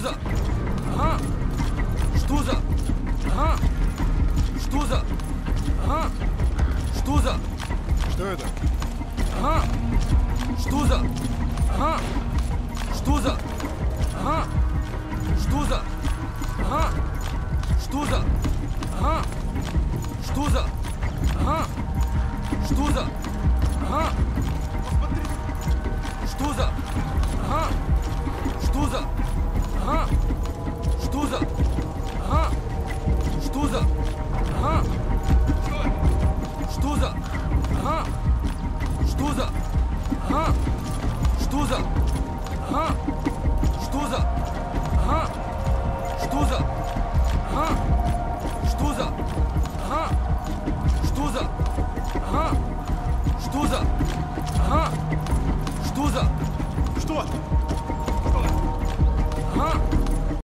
за? Ага. Что за? Ага. Что за? Ага. Что за? Что это? Ага. Что за? Ага. Что за? Ага. Что за? Ага. Что за? Ага. Что за? Ага. Что за? Ага. Что за? Ага. Что за? Ага.